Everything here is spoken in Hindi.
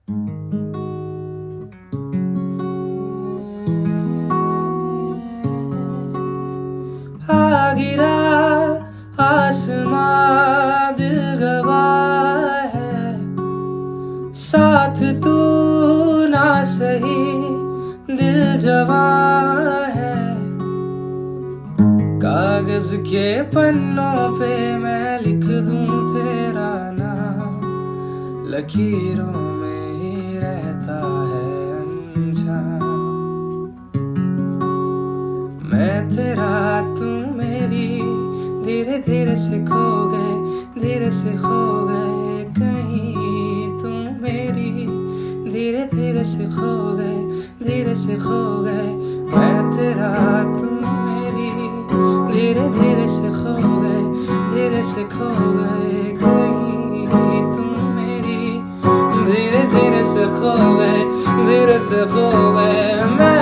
आ गिरा आसमां दिल गवाह है, साथ तू ना सही दिल जवां है। कागज के पन्नों पे मैं लिख दूं तेरा नाम, लकीरों में ही रहता है अनजान। मैं तेरा तू मेरी, धीरे धीरे से खो गए, धीरे से खो गए कहीं। तुम मेरी धीरे धीरे से खो गए, धीरे से खो गए। मैं तेरा तू मेरी, धीरे धीरे से खो गए, धीरे से खो गए कहीं। तुम मेरी धीरे धीरे से खो गए, धीरे से खो गए।